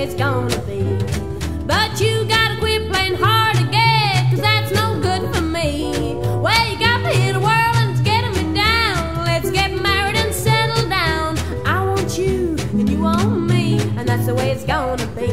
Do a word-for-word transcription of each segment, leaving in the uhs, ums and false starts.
way it's gonna be. But you gotta quit playing hard to get, 'cause that's no good for me. Well, you got me in a world and it's getting me down. Let's get married and settle down. I want you and you want me, and that's the way it's gonna be.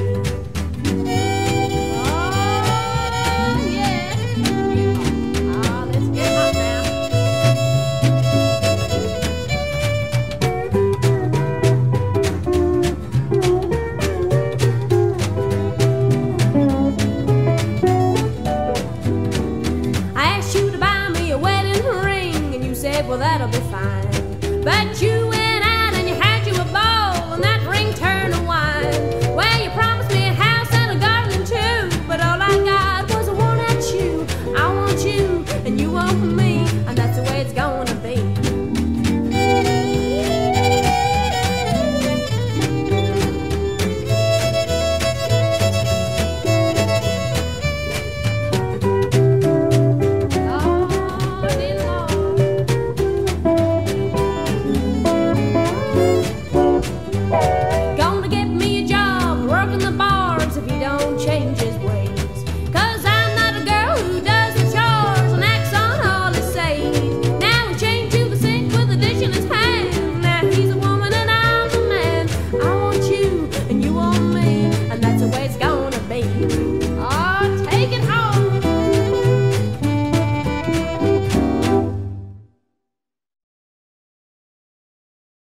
Well, that'll be fine. But you went out and you had you a ball, and that ring turned to wine. Well, you promised me a house and a garden too, but all I got was a worn out shoe. I want you and you want me, and that's the way it's gonna be.